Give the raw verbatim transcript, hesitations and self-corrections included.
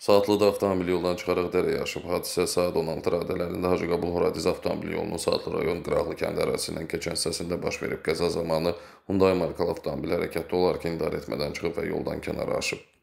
Saatlıda avtomobil yoldan çıxaraq dərəyə aşıb. Hadisə saat on altı radələrində Hacıqabul-Horadiz avtomobil yolunun Saatlı rayon Qıraqlı kəndi ərazisindən keçən hissəsində baş verib. Qəza zamanı Hyundai markalı avtomobil hərəkətdə olarkən idarəetmədən çıxıb və yoldan kənara aşıb.